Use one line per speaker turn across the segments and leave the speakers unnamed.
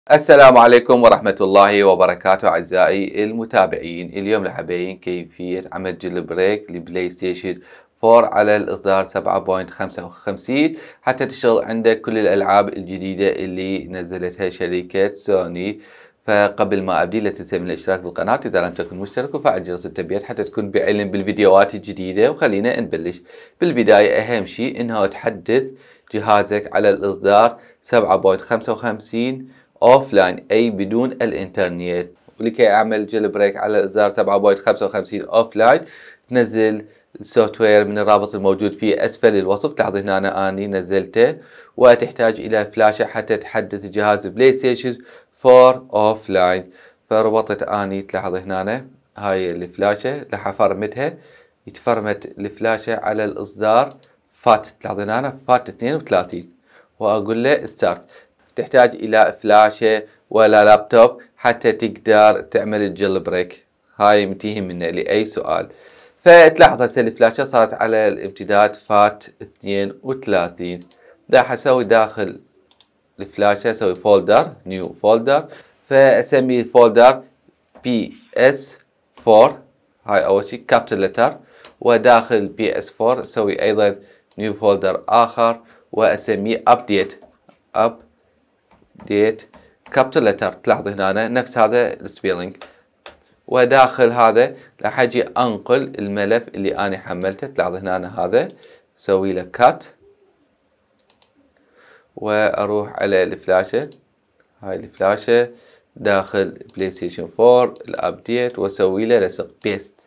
السلام عليكم ورحمة الله وبركاته أعزائي المتابعين. اليوم راح أبين كيفية عمل جيل بريك لبلاي ستيشن 4 على الإصدار 7.55 حتى تشتغل عندك كل الألعاب الجديدة اللي نزلتها شركة سوني. فقبل ما أبدي لا تنسى من الاشتراك بالقناة إذا لم تكن مشترك وفعل جرس التنبيهات حتى تكون بعلم بالفيديوهات الجديدة. وخلينا نبلش. بالبداية أهم شيء إنه تحدث جهازك على الإصدار 7.55 اوف لاين اي بدون الانترنت. ولكي اعمل جيل بريك على الاصدار 7.55 اوف لاين تنزل السوفت وير من الرابط الموجود في اسفل الوصف. تلاحظ هنا اني نزلته. وتحتاج الى فلاشة حتى تحدث جهاز بلاي ستيشن 4 اوف لاين. فربطت اني تلاحظ هنا هاي الفلاشة راح افرمتها. يتفرمت الفلاشة على الاصدار فات. تلاحظ هنا فات 32 واقول له ستارت. تحتاج الى فلاشة ولا لابتوب حتى تقدر تعمل الجيل بريك. هاي متيهم منه لاي سؤال. فتلاحظ هسه الفلاشة صارت على الامتداد فات 32. راح اسوي داخل الفلاشة اسوي فولدر نيو فولدر. فاسمي الفولدر PS4. هاي اول شي كابيتال لتر. وداخل PS4 اسوي ايضا نيو فولدر اخر واسميه ابديت ديت كابيتال لتر. تلاحظ هنا نفس هذا السبيلينج. وداخل هذا راح اجي انقل الملف اللي انا حملته. تلاحظ هنا هذا اسوي له كات واروح على الفلاشة. هاي الفلاشة داخل بلاي ستيشن 4 الابديت واسوي له لصق بيست.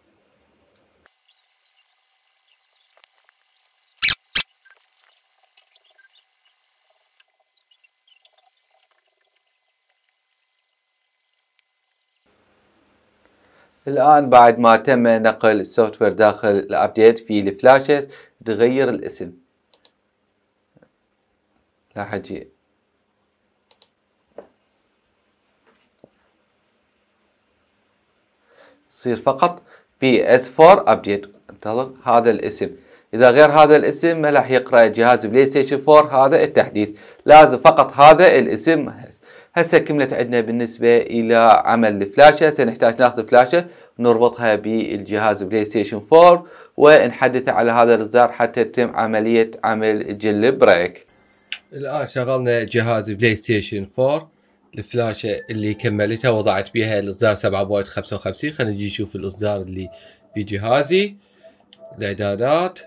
الآن بعد ما تم نقل السوفت وير داخل الابديت في الفلاشة تغير الاسم. راح اجي يصير فقط PS4 ابديت. انتظر هذا الاسم. اذا غير هذا الاسم ما راح يقرأ جهاز بلاي ستيشن 4 هذا التحديث. لازم فقط هذا الاسم. هسه كملت عندنا بالنسبة الى عمل الفلاشة. سنحتاج ناخذ فلاشة نربطها بالجهاز بلاي ستيشن 4 ونحدثه على هذا الاصدار حتى تتم عملية عمل جيل بريك. الان شغلنا جهاز بلاي ستيشن 4. الفلاشة اللي كملتها وضعت بها الاصدار 7.55. خلينا نجي نشوف الاصدار اللي في جهازي. الاعدادات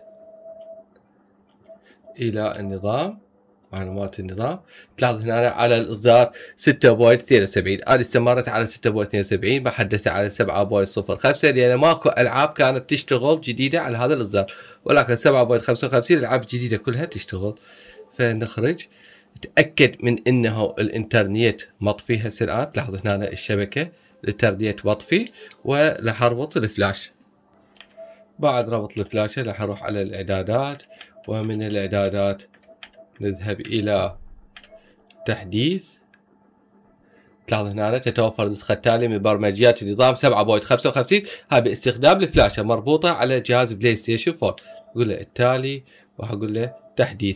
الى النظام معلومات النظام. تلاحظ هنا على الاصدار 6.72. انا استمرت على 6.72 بحدثها على 7.05 لان ماكو العاب كانت تشتغل جديده على هذا الاصدار. ولكن 7.55 الالعاب الجديده كلها تشتغل. فنخرج تأكد من انه الانترنت مطفي. هسه الان تلاحظ هنا الشبكة الانترنت مطفي. وراح اربط الفلاش. بعد ربط الفلاشة راح اروح على الاعدادات. ومن الاعدادات نذهب الى تحديث. تلاحظ هنا تتوفر النسخة التالية من برمجيات النظام 7.55. هاي باستخدام الفلاشة مربوطة على جهاز بلاي ستيشن 4. اقول له التالي راح اقول له تحديث.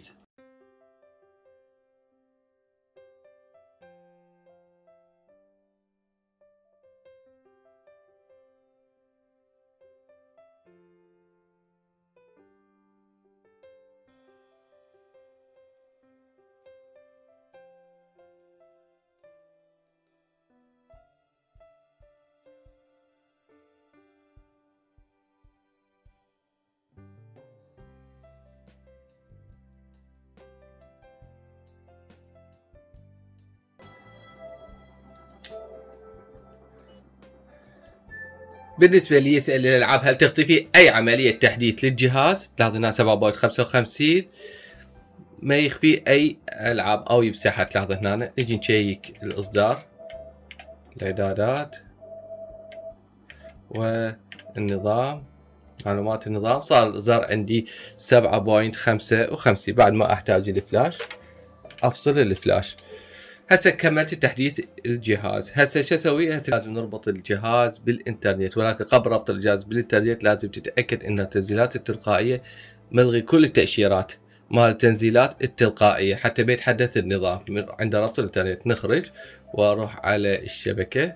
بالنسبة لي يسأل الألعاب هل تختفي أي عملية تحديث للجهاز. تلاحظ هنا 7.55 ما يخفي أي ألعاب أو يمسحها. تلاحظ هنا نجي نشيك الإصدار الإعدادات والنظام معلومات النظام. صار الإصدار عندي 7.55. بعد ما أحتاج الفلاش أفصل الفلاش. هسه كملت تحديث الجهاز. هسه شو اسوي؟ لازم نربط الجهاز بالانترنت. ولكن قبل ربط الجهاز بالانترنت لازم تتاكد ان التسجيلات التلقائيه ملغي كل التاشيرات.
مال التنزيلات التلقائية حتى بيتحدث النظام عند ربط الانترنت. نخرج واروح على الشبكة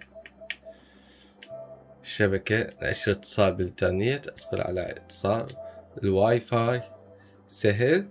نشر اتصال بالانترنت، ادخل على اتصال الواي فاي سهل.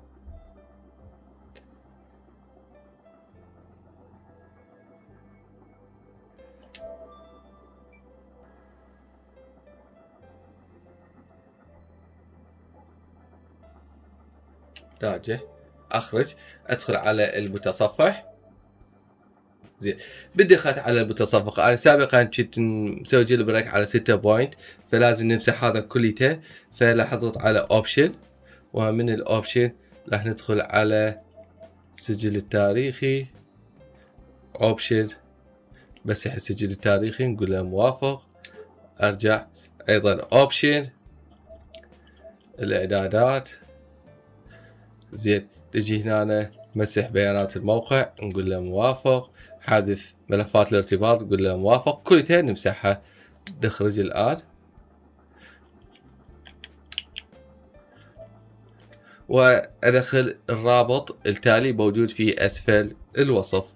راجع اخرج ادخل على المتصفح. زين بدي دخلت على المتصفح. انا سابقا كنت مسوي جيل بريك على 6 بوينت، فلازم نمسح هذا كليته. فراح اضغط على اوبشن، ومن الاوبشن راح ندخل على السجل التاريخي. اوبشن بسح السجل التاريخي، نقول له موافق. ارجع ايضا اوبشن الاعدادات. زين تجي هنا مسح بيانات الموقع، نقول له موافق. حذف ملفات الارتباط، نقول له موافق. كلها نمسحها. نخرج الآن وأدخل الرابط التالي موجود في أسفل الوصف.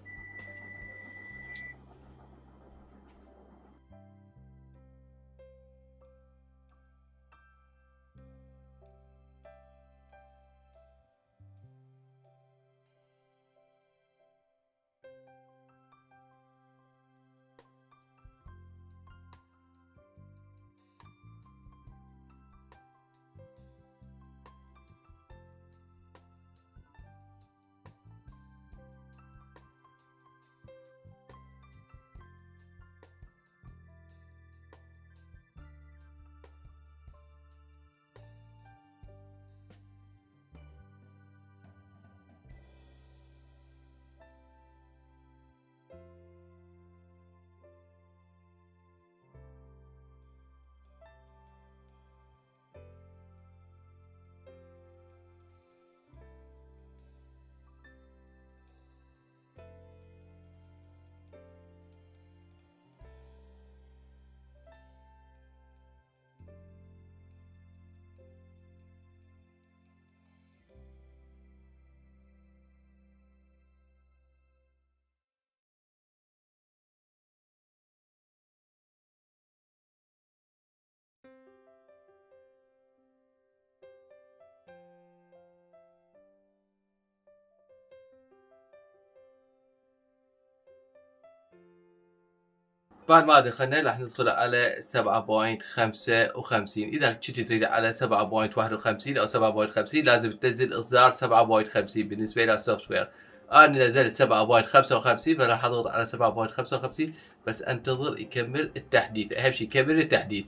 بعد ما دخلنا راح ندخل على 7.55. اذا كنت تريد على 7.51 او 7.50 لازم تنزل اصدار 7.50 بالنسبه للسوفت وير. انا نزلت 7.55 فراح اضغط على 7.55 بس انتظر يكمل التحديث. اهم شيء يكمل التحديث.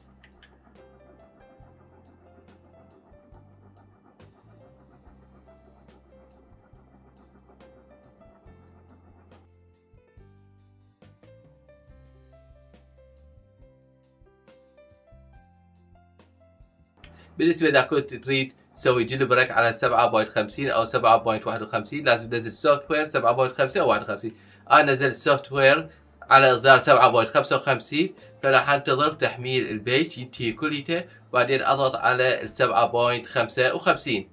بالنسبة إذا كنت تريد تسوي جيل بريك على 7.50 أو 7.51 لازم تنزل سوفت وير 7.50 أو 51. أنا نزلت سوفت وير على إصدار 7.55 فراح أنتظر تحميل البيج ينتهي كليته وبعدين أضغط على 7.55.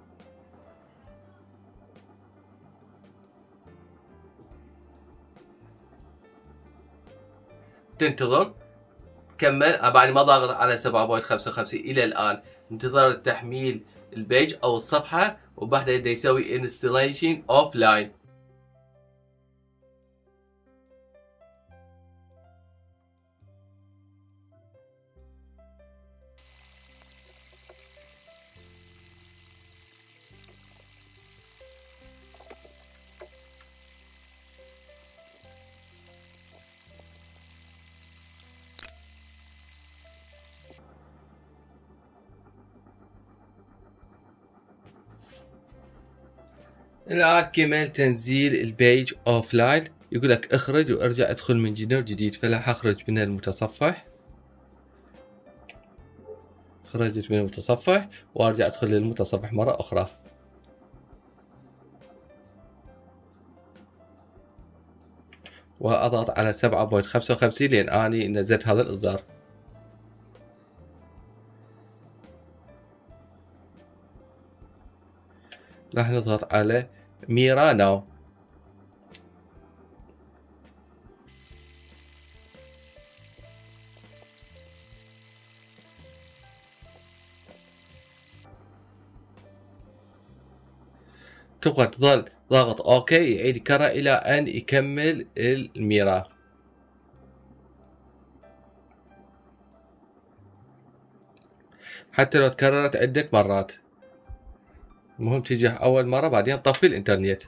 تنتظر كمل. بعد ما ضاغط على 7.55 الى الان انتظر تحميل البيج او الصفحه وبعدها يبدا يسوي انستليشن اوف لاين. الآن كمل تنزيل البيج اوف لاين. يقول لك اخرج وارجع ادخل من جديد. فلا اخرج من المتصفح. خرجت من المتصفح وارجع ادخل للمتصفح مرة اخرى. واضغط على 7.55 لان اني نزلت هذا الاصدار. راح نضغط على ميرا ناو. تبغى تظل ضاغط اوكي، يعيد يكرر الى ان يكمل الميرا. حتى لو تكررت عدة مرات، المهم تجي اول مرة بعدين طفي الانترنت.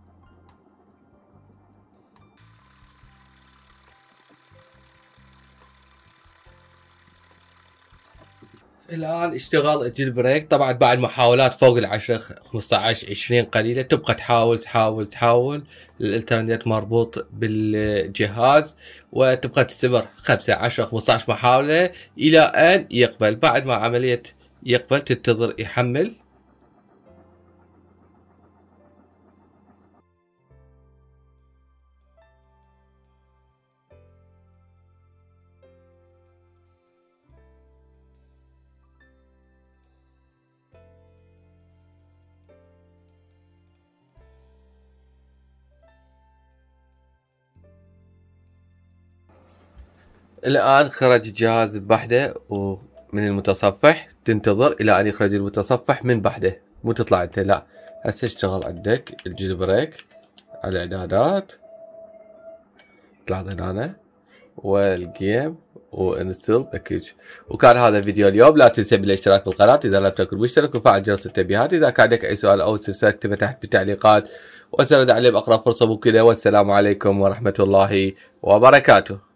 الان اشتغل الجيل بريك. طبعا بعد محاولات فوق العشر 15 20 قليلة، تبقى تحاول الانترنت مربوط بالجهاز، وتبقى تستمر 5 10 15 محاولة الى ان يقبل. بعد ما عملية يقبل تنتظر يحمل. الآن خرج الجهاز بحده ومن المتصفح، تنتظر إلى أن يخرج المتصفح من بحده، مو تطلع أنت، لا. هسه اشتغل عندك الجيل بريك على إعدادات، تلاحظ هنا والجيم وانستل باكج. وكان هذا فيديو اليوم. لا تنسى بالاشتراك بالقناة إذا لم تكن مشترك، وفعل جرس التنبيهات. إذا كان عندك أي سؤال أو استفسار اكتبه تحت بالتعليقات، وسنرد عليه بأقرب فرصة ممكنة. والسلام عليكم ورحمة الله وبركاته.